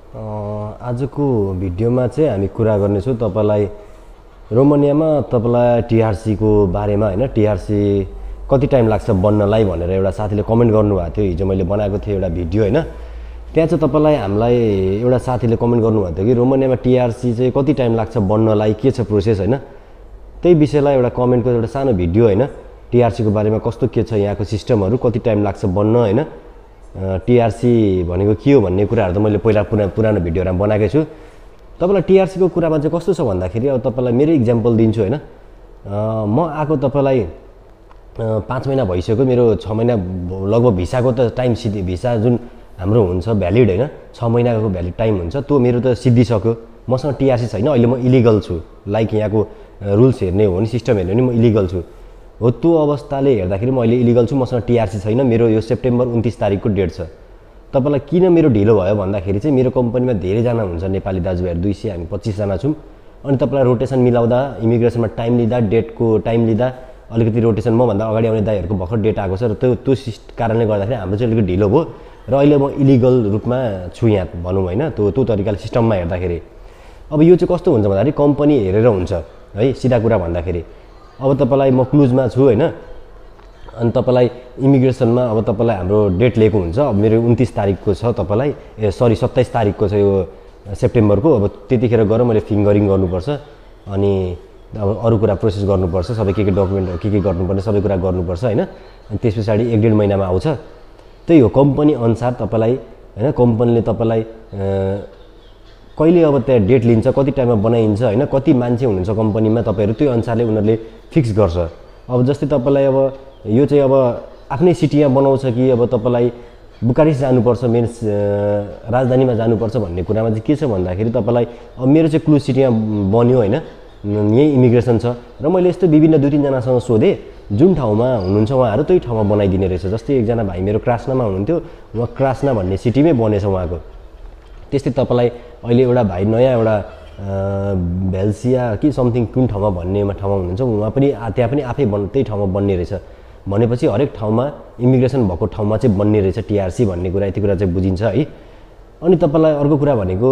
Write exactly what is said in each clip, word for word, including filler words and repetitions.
आजको भिडियोमा चाहिँ हामी कुरा गर्नेछौँ तपाईलाई रोमानियामा तपाईलाई टीआरसी को बारेमा हैन। टीआरसी कति टाइम लाग्छ बन्नलाई भनेर एउटा साथीले कमेन्ट गर्नुभएको थियो। हिजो मैले बनाएको थिएँ एउटा भिडियो हैन। त्यहाँ चाहिँ तपाईलाई हामीलाई एउटा साथीले कमेन्ट गर्नुभएको थियो कि रोमानियामा टीआरसी चाहिँ कति टाइम लाग्छ बन्नलाई, के छ प्रोसेस हैन। त्यही विषयलाई एउटा कमेन्टको एउटा सानो भिडियो हैन। टीआरसी को बारेमा कस्तो के छ, यहाँको सिस्टमहरु कति टाइम लाग्छ बन्न हैन। टीआरसी भनेको के हो भन्ने कुराहरु त मैले पहिला पुरा पुरानो भिडियोमा बनाएकै छु। तपाईलाई टीआरसी को कुरामा चाहिँ कस्तो छ भन्दाखेरि अब तपाईलाई मेरो एक्जाम्पल दिन्छु हैन। म आको तपाईलाई पाँच महिना भइसक्यो, मेरो छ महिना लगभग भिसाको त टाइम सिद्धि भिसा जुन हाम्रो हुन्छ भ्यालिड हैन, छ महिनाको भ्यालिड टाइम हुन्छ, त्यो मेरो त सिद्धिसक्यो। मसँग टीआरसी छैन, अहिले म इलिगल छु। लाइक यहाँको रुल्स हेर्ने हो भने, सिस्टम हेर्ने हो भने म इलिगल छु। हो त्यो अवस्थाले हेर्दाखेरि म अहिले इलिगल छु, मसँग टीआरसी छैन। मेरो यो सेप्टेम्बर उन्तीस तारिकको डेट छ। तपाईलाई किन मेरो ढिलो भयो भन्दाखेरि चाहिँ मेरो कम्पनीमा धेरैजना हुन्छ नेपाली दाजुभाइहरू, दुई सय हामी पच्चिसजना छौँ। अनि तपाईँलाई रोटेसन मिलाउँदा, इमिग्रेसनमा टाइम लिँदा, डेटको टाइम लिँदा अलिकति रोटेसन मभन्दा अगाडि आउने दाइहरूको भर्खर डेट आएको छ र त्यो त्यो कारणले गर्दाखेरि हाम्रो चाहिँ अलिकति ढिलो भयो र अहिले म इलिगल रूपमा छु यहाँ भनौँ होइन। त्यो त्यो तरिकाले सिस्टममा हेर्दाखेरि अब यो चाहिँ कस्तो हुन्छ भन्दाखेरि कम्पनी हेरेर हुन्छ है। सिधा कुरा भन्दाखेरि अब तपाईलाई म क्लुजमा छु हैन, अनि तपाईलाई इमिग्रेसनमा अब तपाईलाई हाम्रो डेट लिएको हुन्छ। अब मेरो उन्तीस तारिकको छ, तपाईलाई ए सरी सत्ताइस तारिकको छ यो सेप्टेम्बरको। अब त्यतिखेर गएर मैले फिङ्गरिङ गर्नुपर्छ, अनि अब अरू कुरा प्रोसेस गर्नुपर्छ, सबै के के डकुमेन्ट के के गर्नुपर्ने सबै कुरा गर्नुपर्छ हैन। अनि त्यस पछाडि एक डेढ महिनामा आउँछ। त्यही हो कम्पनी अनुसार तपाईलाई हैन। कम्पनीले तपाईलाई कहिले अब त्यहाँ डेट लिन्छ, कति टाइममा बनाइन्छ हैन, कति मान्छे हुनुहुन्छ कम्पनीमा तपाईहरु, त्यो अनुसारले उनीहरूले फिक्स गर्छ। अब जस्तै तपाईलाई अब यो चाहिँ अब आफ्नै सिटीमा बनाउँछ कि अब तपाईलाई बुकारेस्ट जानुपर्छ, मेन राजधानीमा जानुपर्छ भन्ने कुरामा चाहिँ के छ भन्दाखेरि तपाईलाई अब मेरो चाहिँ क्लुज सिटीमा बन्यो हैन, यही इमिग्रेसन छ र मैले यस्तो विभिन्न दुई तीनजनासँग सोधेँ जुन ठाउँमा हुनुहुन्छ उहाँहरू त्यही ठाउँमा बनाइदिने रहेछ। जस्तै एकजना भाइ मेरो क्रास्नामा हुनुहुन्थ्यो, उहाँ क्रास्ना भन्ने सिटीमै बनेछ उहाँको। त्यस्तै तपाईलाई अहिले एउटा भाइ नयाँ एउटा भेल्सिया कि समथिङ कुन ठाउँमा भन्ने ठाउँमा हुनुहुन्छ, उहाँ पनि त्यहाँ पनि आफै बन् त्यही ठाउँमा बन्ने रहेछ। भनेपछि हरेक ठाउँमा इमिग्रेसन भएको ठाउँमा चाहिँ बन्ने रहेछ टीआरसी भन्ने कुरा, यति कुरा चाहिँ बुझिन्छ है। अनि तपाईलाई अर्को कुरा भनेको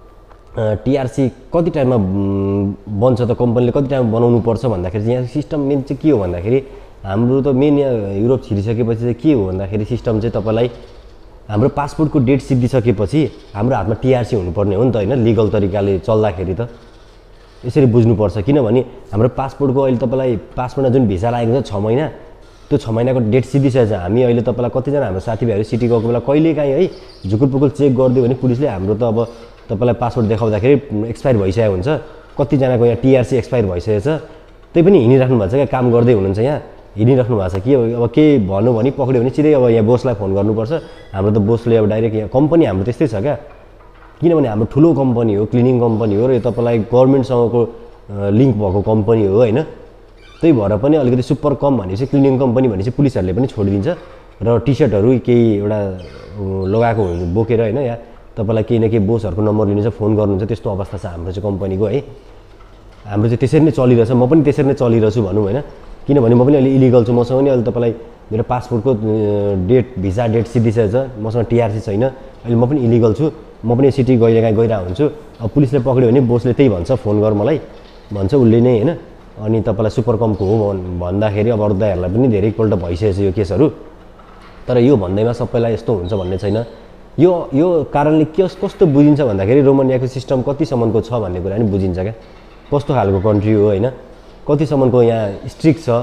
टीआरसी कति टाइममा बन्छ त, कम्पनीले कति टाइममा बनाउनु पर्छ भन्दाखेरि चाहिँ यहाँ सिस्टम मेन चाहिँ के हो भन्दाखेरि हाम्रो त मेन यहाँ युरोप छिरिसकेपछि चाहिँ के हो भन्दाखेरि सिस्टम चाहिँ तपाईलाई हाम्रो पासपोर्टको डेट सिद्धिसकेपछि हाम्रो हातमा टीआरसी हुनुपर्ने हो नि त हैन, लिगल तरिकाले चल्दाखेरि त यसरी बुझ्नुपर्छ। किनभने हाम्रो पासपोर्टको अहिले तपाईलाई पासपोर्टमा जुन भिसा लागेको छ छ महिना, त्यो छ महिनाको डेट सिद्धिसकेछ। हामी अहिले तपाईलाई कतिजना हाम्रो साथीभाइहरू सिटी गएको बेला कहिलेकाहीँ है झुकुरपुकुर चेक गरिदियो भने पुलिसले हाम्रो त अब तपाईलाई पासपोर्ट देखाउँदाखेरि एक्सपायर भइसकेको हुन्छ। कतिजनाको यहाँ टीआरसी एक्सपायर भइसकेको छ, त्यही पनि हिँडिराख्नु भएको छ क्या, काम गर्दै हुनुहुन्छ यहाँ हिँडिराख्नु भएको छ कि अब केही भन्नु भने पक्रियो भने सिधै अब यहाँ बोसलाई फोन गर्नुपर्छ। हाम्रो त बोसले अब डाइरेक्ट यहाँ कम्पनी हाम्रो त्यस्तै छ क्या, किनभने हाम्रो ठुलो कम्पनी हो, क्लिनिङ कम्पनी हो र यो तपाईँलाई गभर्मेन्टसँगको लिङ्क भएको कम्पनी हो हैन। त्यही भएर पनि अलिकति सुपर कम भनेपछि क्लिनिङ कम्पनी भनेपछि पुलिसहरूले पनि छोडिदिन्छ र टी सर्टहरू केही एउटा लगाएको बोकेर हैन, यहाँ तपाईलाई केही न केही बोसहरूको नम्बर लिनुहुन्छ, फोन गर्नुहुन्छ, त्यस्तो अवस्था छ हाम्रो चाहिँ कम्पनीको है। हाम्रो चाहिँ त्यसरी नै चलिरहेछ, म पनि त्यसरी नै चलिरहेछु भनौँ हैन। किनभने म पनि अहिले इलिगल छु, मसँग पनि अहिले तपाईलाई मेरो पासपोर्टको डेट भिसा डेट सिद्धिसकेछ, मसँग टीआरसी छैन, अहिले म पनि इलिगल छु। म पनि सिटी गएर कहीँ गइरहेको हुन्छु। अब पुलिसले पक्रियो भने बोसले त्यही भन्छ, फोन गर मलाई भन्छ उसले नै हैन। अनि तपाईलाई सुपर कमको हो भन्दाखेरि अब अरू दाइहरूलाई पनि धेरैपल्ट भइसकेको छ यो केसहरू। तर यो भन्दैमा सबैलाई यस्तो हुन्छ भन्ने छैन। यो यो कारणले के कस्तो बुझिन्छ भन्दाखेरि रोमानियाको सिस्टम कतिसम्मको छ भन्ने कुरा पनि बुझिन्छ क्या, कस्तो खालको कन्ट्री हो हैन, कतिसम्मको यहाँ स्ट्रिक्ट छ,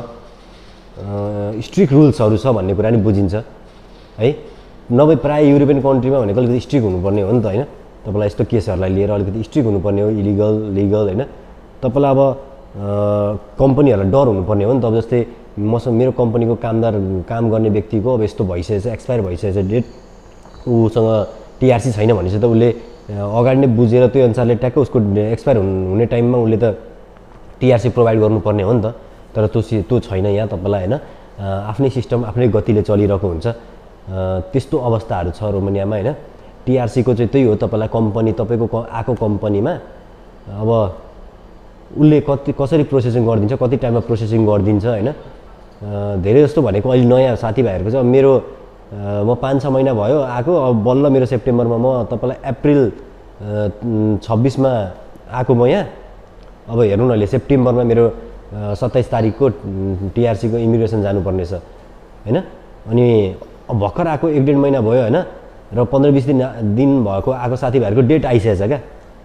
स्ट्रिक्ट रुल्सहरू छ भन्ने कुरा पनि बुझिन्छ है। नभए प्रायः युरोपियन कन्ट्रीमा भनेको अलिकति स्ट्रिक्ट हुनुपर्ने हो नि त हैन। तपाईँलाई यस्तो केसहरूलाई लिएर अलिकति स्ट्रिक्ट हुनुपर्ने हो, इलिगल लिगल हैन। तपाईँलाई अब कम्पनीहरूलाई डर हुनुपर्ने हो नि त। अब जस्तै मसँग मेरो कम्पनीको कामदार काम गर्ने व्यक्तिको अब यस्तो भइसकेछ, एक्सपायर भइसकेछ डेट, उसँग टीआरसी छैन भनेपछि त उसले अगाडि नै बुझेर त्यो अनुसारले ट्याक्कै उसको एक्सपायर हुने टाइममा उसले त टीआरसी प्रोभाइड गर्नुपर्ने हो नि त। तर त्यो त्यो छैन यहाँ तपाईँलाई हैन। आफ्नै सिस्टम आफ्नै गतिले चलिरहेको हुन्छ, त्यस्तो अवस्थाहरू छ रोमानियामा हैन। टीआरसी को चाहिँ त्यही हो, तपाईँलाई कम्पनी तपाईँको आएको कम्पनीमा अब उसले कति कसरी प्रोसेसिङ गरिदिन्छ, कति टाइममा प्रोसेसिङ गरिदिन्छ हैन। धेरै जस्तो भनेको अहिले नयाँ साथीभाइहरूको चाहिँ अब मेरो म पाँच छ महिना भयो आएको, अब बल्ल मेरो सेप्टेम्बरमा म तपाईँलाई अप्रिल छब्बिसमा आएको म यहाँ। अब हेर्नु न अहिले सेप्टेम्बरमा मेरो सत्ताइस तारिकको टिआरसीको इमिग्रेसन जानुपर्ने छ होइन। अनि अब भर्खर आएको एक डेढ महिना भयो होइन, र पन्ध्र बिस दिन दिन भएको आएको साथीभाइहरूको डेट आइसकेछ क्या।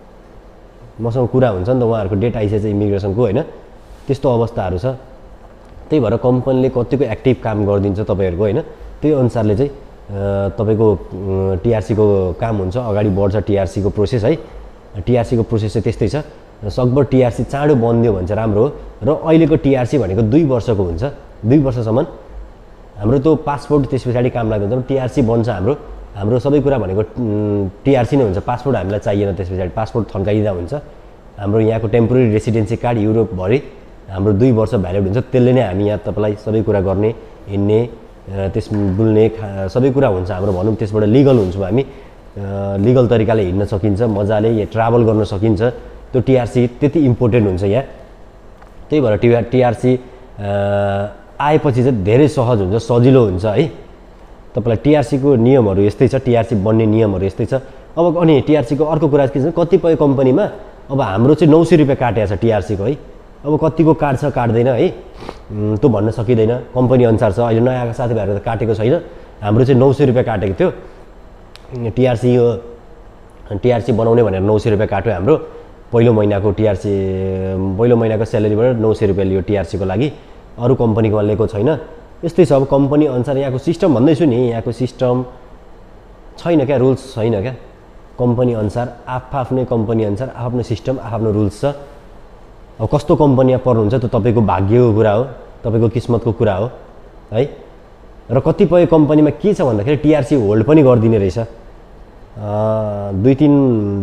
मसँग कुरा हुन्छ नि त, उहाँहरूको डेट आइसकेछ इमिग्रेसनको होइन। त्यस्तो अवस्थाहरू छ। त्यही भएर कम्पनीले कतिको एक्टिभ काम गरिदिन्छ तपाईँहरूको होइन, त्यही अनुसारले चाहिँ तपाईँको टिआरसीको काम हुन्छ, अगाडि बढ्छ टिआरसीको प्रोसेस है। टिआरसीको प्रोसेस चाहिँ त्यस्तै छ। सकभर टिआरसी चाँडो बनिदियो भने चाहिँ राम्रो हो। र अहिलेको टिआरसी भनेको दुई वर्षको हुन्छ, दुई वर्षसम्म हाम्रो त्यो पासपोर्ट त्यस पछाडि काम लाग्दैन। जब टिआरसी बन्छ हाम्रो हाम्रो सबै कुरा भनेको टिआरसी नै हुन्छ। पासपोर्ट हामीलाई चाहिएन, त्यस पछाडि पासपोर्ट थन्काइदिँदा हुन्छ। हाम्रो यहाँको टेम्पोरेरी रेसिडेन्सी कार्ड युरोपभरि हाम्रो दुई वर्ष भ्यालिड हुन्छ। त्यसले नै हामी यहाँ तपाईँलाई सबै कुरा गर्ने, हिँड्ने, त्यस डुल्ने सबै कुरा हुन्छ हाम्रो भनौँ। त्यसबाट लिगल हुन्छौँ हामी, लिगल तरिकाले हिँड्न सकिन्छ, मजाले यहाँ ट्राभल गर्न सकिन्छ। त्यो टिआरसी त्यति इम्पोर्टेन्ट हुन्छ यहाँ। त्यही भएर टिआ टिआरसी आएपछि चाहिँ धेरै सहज हुन्छ, सजिलो हुन्छ है। तपाईँलाई टिआरसीको नियमहरू यस्तै छ, टिआरसी बन्ने नियमहरू यस्तै छ। अब अनि टिआरसीको अर्को कुरा के छ, कतिपय कम्पनीमा अब हाम्रो चाहिँ नौ सय रुपियाँ काटेको छ टिआरसीको है। अब कतिको काट्छ काट्दैन है त्यो भन्न सकिँदैन, कम्पनी अनुसार छ। अहिले नयाँ आएको साथीभाइहरू त काटेको छैन, हाम्रो चाहिँ नौ सय रुपियाँ काटेको थियो टिआरसी। यो टिआरसी बनाउने भनेर नौ सय रुपियाँ काट्यो हाम्रो। पहिलो महिनाको टिआरसी पहिलो महिनाको स्यालेरीबाट नौ सय रुपियाँ लियो टिआरसीको लागि। अरू कम्पनीकोमा लिएको छैन। यस्तै छ। अब कम्पनी अनुसार यहाँको सिस्टम भन्दैछु नि, यहाँको सिस्टम छैन क्या, रुल्स छैन क्या। कम्पनी अनुसार आफ्नै कम्पनी अनुसार आफ्नो सिस्टम, आफ्नो रुल्स छ। अब कस्तो कम्पनीमा पर्नुहुन्छ त्यो तपाईँको भाग्यको कुरा हो, तपाईँको किस्मतको कुरा हो है। र कतिपय कम्पनीमा के छ भन्दाखेरि टिआरसी होल्ड पनि गरिदिने रहेछ। दुई तिन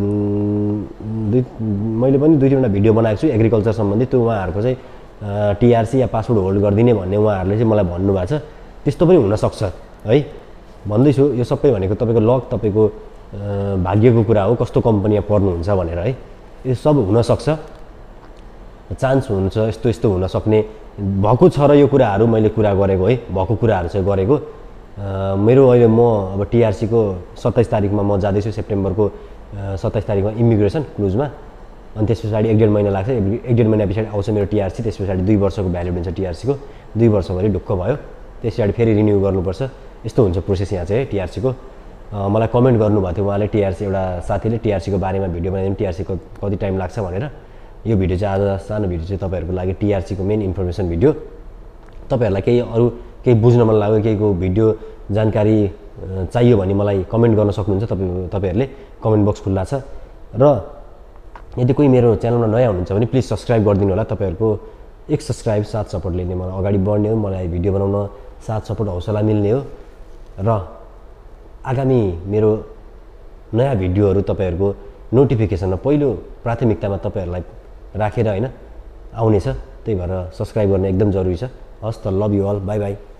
दुई मैले पनि दुई तिनवटा भिडियो बनाएको छु एग्रिकल्चर सम्बन्धी। त्यो उहाँहरूको चाहिँ टिआरसी या पासपोर्ट होल्ड गरिदिने भन्ने उहाँहरूले चाहिँ मलाई भन्नुभएको छ। त्यस्तो पनि हुनसक्छ है। भन्दैछु यो सबै भनेको तपाईँको लक, तपाईँको भाग्यको कुरा हो, कस्तो कम्पनीमा पर्नुहुन्छ भनेर है। यो सब हुनसक्छ, चान्स हुन्छ, यस्तो यस्तो हुनसक्ने भएको छ। र यो कुराहरू मैले कुरा गरेको है, भएको कुराहरू चाहिँ गरेको। मेरो अहिले म अब टिआरसीको सत्ताइस तारिकमा म जाँदैछु, सेप्टेम्बरको सत्ताइस तारिकमा इमिग्रेसन क्लुजमा। अनि त्यस पछाडि एक डेढ महिना लाग्छ, एक डेढ महिना पछाडि आउँछ मेरो टिआरसी। त्यस पछाडि दुई वर्षको भ्यालिड हुन्छ टिआरसीको, दुई वर्षभरि ढुक्क भयो। त्यस पछाडि फेरि रिन्यू गर्नुपर्छ। यस्तो हुन्छ प्रोसेस यहाँ चाहिँ टिआरसीको। मलाई कमेन्ट गर्नुभएको थियो उहाँले, टिआरसी एउटा साथीले टिआरसीको बारेमा भिडियो बनाइदिनु, टिआरसीको कति टाइम लाग्छ भनेर। यो भिडियो चाहिँ आज सानो भिडियो चाहिँ तपाईँहरूको लागि टिआरसीको मेन इन्फर्मेसन भिडियो। तपाईँहरूलाई केही अरू केही बुझ्न मन लाग्यो, केहीको भिडियो जानकारी चाहियो भने मलाई कमेन्ट गर्न सक्नुहुन्छ। तपाईँ तपाईँहरूले कमेन्ट बक्स खुल्ला छ। र यदि कोही मेरो च्यानलमा नयाँ हुनुहुन्छ भने प्लिज सब्सक्राइब गरिदिनु होला। तपाईँहरूको एक सब्सक्राइब साथ सपोर्टले नै मलाई अगाडि बढ्ने हो, मलाई भिडियो बनाउन साथ सपोर्ट हौसला मिल्ने हो। र आगामी मेरो नयाँ भिडियोहरू तपाईँहरूको नोटिफिकेसनमा पहिलो प्राथमिकतामा तपाईँहरूलाई राखेर होइन आउनेछ। त्यही भएर सब्सक्राइब गर्न एकदम जरुरी छ। हस् त, love you all, bye by.